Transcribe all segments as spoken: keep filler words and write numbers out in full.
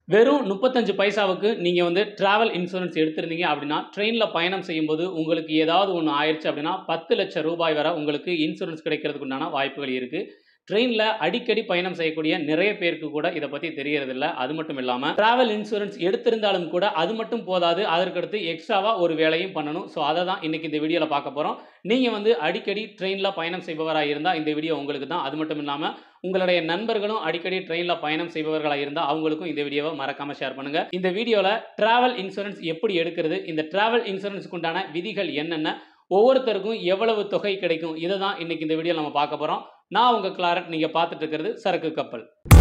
வெறும் முப்பத்தஞ்சு பைசாவுக்கு நீங்க வந்து டிராவல் இன்சூரன்ஸ் எடுத்திருந்தீங்க அப்படின்னா ட்ரெயின்ல பயணம் செய்யும்போது உங்களுக்கு ஏதாவது ஒன்று ஆயிடுச்சு அப்படின்னா பத்து லட்சம் ரூபாய் வரை உங்களுக்கு இன்சூரன்ஸ் கிடைக்கிறதுக்கு உண்டான வாய்ப்புகள் இருக்கு. ட்ரெயின்ல அடிக்கடி பயணம் செய்யக்கூடிய நிறைய பேருக்கு கூட இதை பத்தி தெரியறதில்ல. அது மட்டும் இல்லாம டிராவல் இன்சூரன்ஸ் எடுத்திருந்தாலும் கூட அது மட்டும் போதாது, அதற்கடுத்து எக்ஸ்ட்ராவா ஒரு வேலையும் பண்ணணும். ஸோ அதை தான் இன்னைக்கு இந்த வீடியோல பார்க்க போறோம். நீங்க வந்து அடிக்கடி ட்ரெயின்ல பயணம் செய்பவராக இருந்தா இந்த வீடியோ உங்களுக்கு தான். அது மட்டும் இல்லாம உங்களுடைய நண்பர்களும் அடிக்கடி ட்ரெயின்ல பயணம் செய்பவர்களாக இருந்தா அவங்களுக்கும் இந்த வீடியோவை மறக்காம ஷேர் பண்ணுங்க. இந்த வீடியோல டிராவல் இன்சூரன்ஸ் எப்படி எடுக்கிறது, இந்த டிராவல் இன்சூரன்ஸ்க்கு உண்டான விதிகள் என்னென்ன, ஒவ்வொருத்தருக்கும் எவ்வளவு தொகை கிடைக்கும், இதை தான் இன்னைக்கு இந்த வீடியோல நம்ம பார்க்க போறோம். நான் உங்க கிளாரட், நீங்க பார்த்துட்டு இருக்கிறது சரக்கு கப்பல்.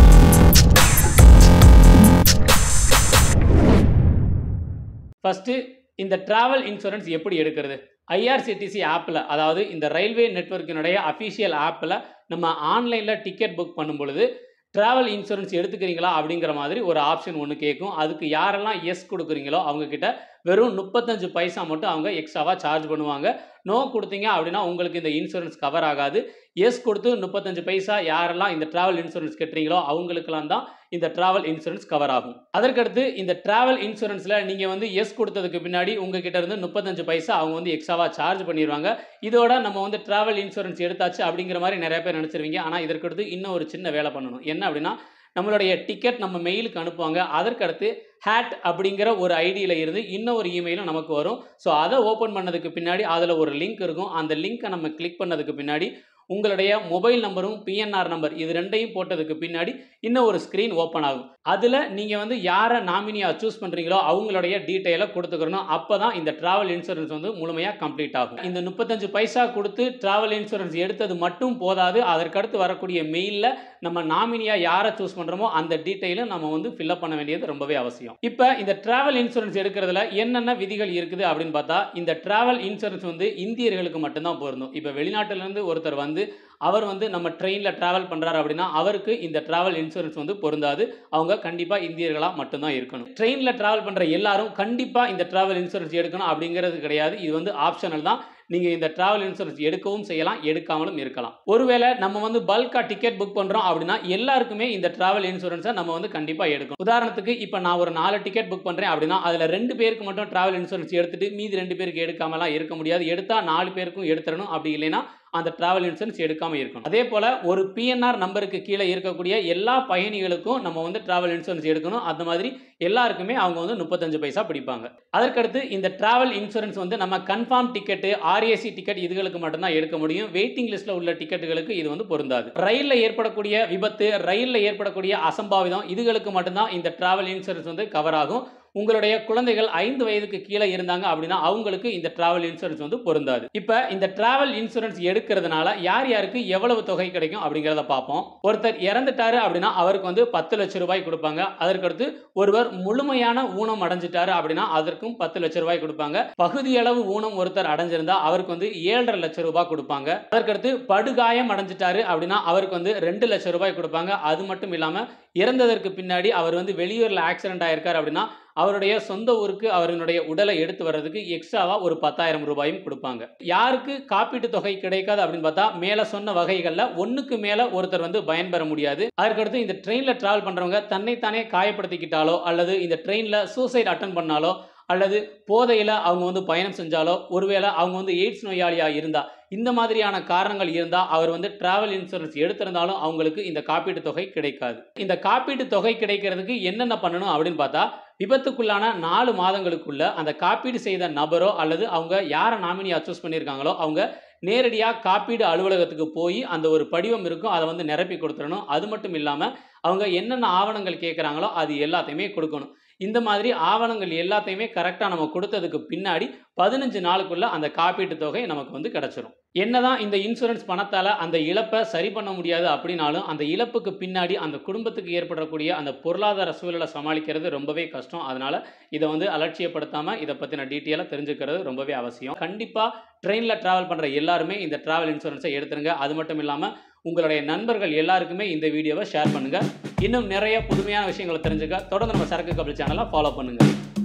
ஃபர்ஸ்ட் இந்த டிராவல் இன்சூரன்ஸ் எப்படி எடுக்கிறது? ஐஆர்சிடிசி ஆப்ல, அதாவது இந்த ரயில்வே நெட்வொர்க்கினுடைய அஃபிஷியல் ஆப்ல நம்ம ஆன்லைன்ல டிக்கெட் புக் பண்ணும் பொழுது டிராவல் இன்சூரன்ஸ் எடுத்துக்கிறீங்களா அப்படிங்கிற மாதிரி ஒரு ஆப்ஷன் ஒன்று கேட்கும். அதுக்கு யாரெல்லாம் எஸ் கொடுக்குறீங்களோ அவங்க கிட்ட வெறும் முப்பத்தஞ்சு பைசா மட்டும் அவங்க எக்ஸ்ட்ராவா சார்ஜ் பண்ணுவாங்க. நோ கொடுத்தீங்க அப்படின்னா உங்களுக்கு இந்த இன்சூரன்ஸ் கவர் ஆகாது. எஸ் கொடுத்து முப்பத்தஞ்சு பைசா யாரெல்லாம் இந்த டிராவல் இன்சூரன்ஸ் கட்டுறீங்களோ அவங்களுக்கெல்லாம் தான் இந்த டிராவல் இன்சூரன்ஸ் கவர் ஆகும். அதற்கடுத்து இந்த டிராவல் இன்சூரன்ஸ்ல நீங்க வந்து எஸ் கொடுத்ததுக்கு பின்னாடி உங்ககிட்ட இருந்து முப்பத்தஞ்சு பைசா அவங்க வந்து எக்ஸ்ட்ராவா சார்ஜ் பண்ணிடுவாங்க. இதோட நம்ம வந்து டிராவல் இன்சூரன்ஸ் எடுத்தாச்சு அப்படிங்கிற மாதிரி நிறைய பேர் நினைச்சிருவீங்க. ஆனா இதற்கடுத்து இன்னும் ஒரு சின்ன வேலை பண்ணணும். என்ன அப்படின்னா, நம்மளுடைய டிக்கெட் நம்ம மெயிலுக்கு அனுப்புவாங்க. அதற்கடுத்து ஹேட் அப்படிங்கிற ஒரு ஐடியில இருந்து இன்னும் ஒரு இமெயிலும் நமக்கு வரும். ஸோ அதை ஓப்பன் பண்ணதுக்கு பின்னாடி அதில் ஒரு லிங்க் இருக்கும். அந்த லிங்கை நம்ம கிளிக் பண்ணதுக்கு பின்னாடி உங்களுடைய மொபைல் நம்பரும் பிஎன்ஆர் நம்பர் இது ரெண்டையும் போட்டதுக்கு பின்னாடி இன்னும் ஒரு ஸ்க்ரீன் ஓப்பன் ஆகும். அதில் நீங்கள் வந்து யாரை நாமினியாக சூஸ் பண்ணுறீங்களோ அவங்களுடைய டீட்டெயிலை கொடுத்துக்கணும். அப்போ தான் இந்த டிராவல் இன்சூரன்ஸ் வந்து முழுமையாக கம்ப்ளீட் ஆகும். இந்த முப்பத்தஞ்சு பைசா கொடுத்து டிராவல் இன்சூரன்ஸ் எடுத்தது மட்டும் போதாது, அதற்கடுத்து வரக்கூடிய மெயிலில் நம்ம நாமினியாக யாரை சூஸ் பண்ணுறோமோ அந்த டீட்டெயிலும் நம்ம வந்து ஃபில்அப் பண்ண வேண்டியது ரொம்பவே அவசியம். இப்போ இந்த டிராவல் இன்சூரன்ஸ் எடுக்கிறதுல என்னென்ன விதிகள் இருக்குது அப்படின்னு பார்த்தா, இந்த டிராவல் இன்சூரன்ஸ் வந்து இந்தியர்களுக்கு மட்டும்தான் பொருந்தும். இப்போ வெளிநாட்டிலேருந்து ஒருத்தர் வந்து அவர் வந்து நம்ம ட்ரெயினில் ட்ராவல் பண்ணுறாரு அப்படின்னா அவருக்கு இந்த டிராவல் இன்சூரன்ஸ் வந்து பொருந்தாது. அவங்க கண்டிப்பாக இந்தியர்களாக மட்டும்தான் இருக்கணும். ட்ரெயினில் ட்ராவல் பண்ணுற எல்லாரும் கண்டிப்பாக இந்த டிராவல் இன்சூரன்ஸ் எடுக்கணும் அப்படிங்கிறது கிடையாது. இது வந்து ஆப்ஷனல் தான். நீங்கள் இந்த டிராவல் இன்சூரன்ஸ் எடுக்கவும் செய்யலாம், எடுக்காமலும் இருக்கலாம். ஒருவேளை நம்ம வந்து பல்காக டிக்கெட் புக் பண்ணுறோம் அப்படின்னா எல்லாருக்குமே இந்த டிராவல் இன்சூரன்ஸை நம்ம வந்து கண்டிப்பாக எடுக்கணும். உதாரணத்துக்கு இப்போ நான் ஒரு நாலு டிக்கெட் புக் பண்ணுறேன் அப்படின்னா அதில் ரெண்டு பேருக்கு மட்டும் டிராவல் இன்சூரன்ஸ் எடுத்துட்டு மீதி ரெண்டு பேருக்கு எடுக்காமலாம் இருக்க முடியாது. எடுத்தால் நாலு பேருக்கும் எடுத்துடணும். அப்படி இல்லைன்னா அந்த டிராவல் இன்சூரன்ஸ் எடுக்காம இருக்கணும். அதே போல ஒரு பிஎன்ஆர் நம்பருக்கு கீழே இருக்கக்கூடிய எல்லா பயணிகளுக்கும் நம்ம வந்து டிராவல் இன்சூரன்ஸ் எடுக்கணும். அந்த மாதிரி எல்லாருக்குமே அவங்க வந்து முப்பத்தஞ்சு பைசா பிடிப்பாங்க. அதற்கடுத்து இந்த டிராவல் இன்சூரன்ஸ் வந்து நம்ம கன்ஃபார்ம் டிக்கெட், ஆர்ஏசி டிக்கெட் இதுகளுக்கு மட்டும்தான் எடுக்க முடியும். வெயிட்டிங் லிஸ்ட்ல உள்ள டிக்கெட்டுகளுக்கு இது வந்து பொருந்தாது. ரயில்ல ஏற்படக்கூடிய விபத்து, ரயில்ல ஏற்படக்கூடிய அசம்பாவிதம் இதுகளுக்கு மட்டும்தான் இந்த டிராவல் இன்சூரன்ஸ் வந்து கவர் ஆகும். உங்களுடைய குழந்தைகள் ஐந்து வயதுக்கு கீழே இருந்தாங்க அப்படின்னா அவங்களுக்கு இந்த டிராவல் இன்சூரன்ஸ் வந்து பொருந்தாது. இப்போ இந்த டிராவல் இன்சூரன்ஸ் எடுக்கிறதுனால யார் யாருக்கு எவ்வளவு தொகை கிடைக்கும் அப்படிங்கிறத பார்ப்போம். ஒருத்தர் இறந்துட்டாரு அப்படின்னா அவருக்கு வந்து பத்து லட்சம் ரூபாய் கொடுப்பாங்க. அதற்கடுத்து ஒருவர் முழுமையான ஊனம் அடைஞ்சிட்டாரு அப்படின்னா அதற்கும் பத்து லட்சம் ரூபாய் கொடுப்பாங்க. பகுதியளவு ஊனம் ஒருத்தர் அடைஞ்சிருந்தா அவருக்கு வந்து ஏழரை லட்சம் ரூபாய் கொடுப்பாங்க. அதற்கடுத்து படுகாயம் அடைஞ்சிட்டாரு அப்படின்னா அவருக்கு வந்து ரெண்டு லட்சம் ரூபாய் கொடுப்பாங்க. அது மட்டும் இல்லாம இறந்ததற்கு பின்னாடி அவர் வந்து வெளியூர்ல ஆக்சிடென்ட் ஆயிருக்காரு அப்படின்னா அவருடைய சொந்த ஊருக்கு அவருடைய உடலை எடுத்து வர்றதுக்கு எக்ஸ்ட்ராவா ஒரு பத்தாயிரம் ரூபாயும் கொடுப்பாங்க. யாருக்கு காப்பீட்டு தொகை கிடைக்காது அப்படின்னு பார்த்தா, மேல சொன்ன வகைகள்ல ஒண்ணுக்கு மேல ஒருத்தர் வந்து பயன்பெற முடியாது. அதற்கடுத்து இந்த ட்ரெயின்ல டிராவல் பண்றவங்க தன்னைத்தானே காயப்படுத்திக்கிட்டாலோ அல்லது இந்த ட்ரெயின்ல சூசைட் அட்டன் பண்ணாலோ அல்லது போதையில அவங்க வந்து பயணம் செஞ்சாலோ, ஒருவேளை அவங்க வந்து எய்ட்ஸ் நோயாளியா இருந்தா, இந்த மாதிரியான காரணங்கள் இருந்தா அவர் வந்து டிராவல் இன்சூரன்ஸ் எடுத்திருந்தாலும் அவங்களுக்கு இந்த காப்பீட்டு தொகை கிடைக்காது. இந்த காப்பீட்டு தொகை கிடைக்கிறதுக்கு என்னென்ன பண்ணணும் அப்படின்னு பார்த்தா, விபத்துக்குள்ளான நாலு மாதங்களுக்குள்ள அந்த காப்பீடு செய்த நபரோ அல்லது அவங்க யாரை நாமினியா சூஸ் பண்ணியிருக்காங்களோ அவங்க நேரடியாக காப்பீடு அலுவலகத்துக்கு போய் அந்த ஒரு படிவம் இருக்கும், அதை வந்து நிரப்பி கொடுத்துடணும். அது மட்டும் இல்லாமல் அவங்க என்னென்ன ஆவணங்கள் கேட்குறாங்களோ அது எல்லாத்தையுமே கொடுக்கணும். இந்த மாதிரி ஆவணங்கள் எல்லாத்தையுமே கரெக்டாக நம்ம கொடுத்ததுக்கு பின்னாடி பதினஞ்சு நாளுக்குள்ள அந்த காப்பீட்டு தொகை நமக்கு வந்து கிடைச்சிரும். என்னதான் இந்த இன்சூரன்ஸ் பணத்தால் அந்த இழப்பை சரி பண்ண முடியாது அப்படின்னாலும் அந்த இழப்புக்கு பின்னாடி அந்த குடும்பத்துக்கு ஏற்படக்கூடிய அந்த பொருளாதார சூழலை சமாளிக்கிறது ரொம்பவே கஷ்டம். அதனால இதை வந்து அலட்சியப்படுத்தாமல் இதை பற்றின டீட்டெயிலாக தெரிஞ்சுக்கிறது ரொம்பவே அவசியம். கண்டிப்பாக ட்ரெயினில் ட்ராவல் பண்ணுற எல்லாருமே இந்த ட்ராவல் இன்சூரன்ஸை எடுத்துருங்க. அது மட்டும் இல்லாமல் உங்களுடைய நண்பர்கள் எல்லாருக்குமே இந்த வீடியோவை ஷேர் பண்ணுங்கள். இன்னும் நிறைய புதுமையான விஷயங்களை தெரிஞ்சுக்க தொடர்ந்து நம்ம சரக்கு கப்பல் சேனலை ஃபாலோ பண்ணுங்கள்.